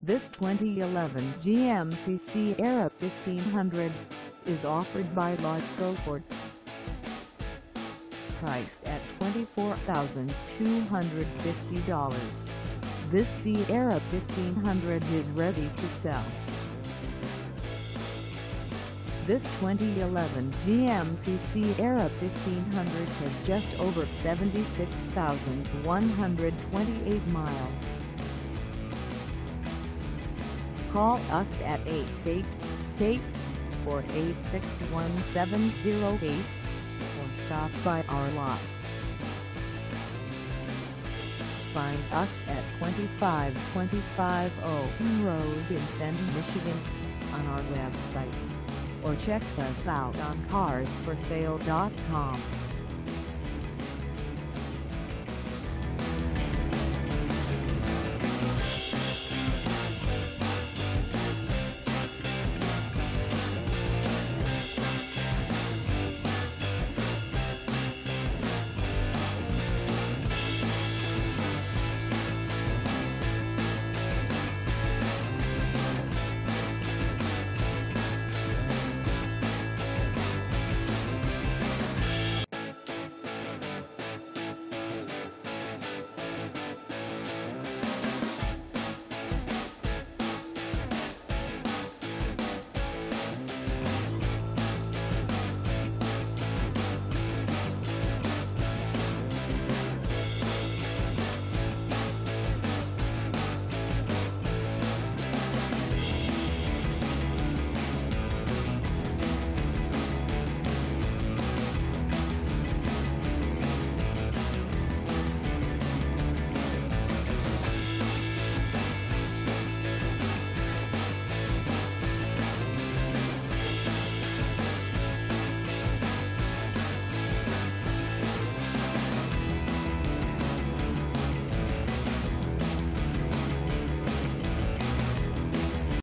This 2011 GMC Sierra 1500 is offered by LASCO Ford. Priced at $24,250, this Sierra 1500 is ready to sell. This 2011 GMC Sierra 1500 has just over 76,128 miles. Call us at 888-486-1708 or stop by our lot. Find us at 2525 OWEN Road in Fenton, Michigan on our website, or check us out on carsforsale.com.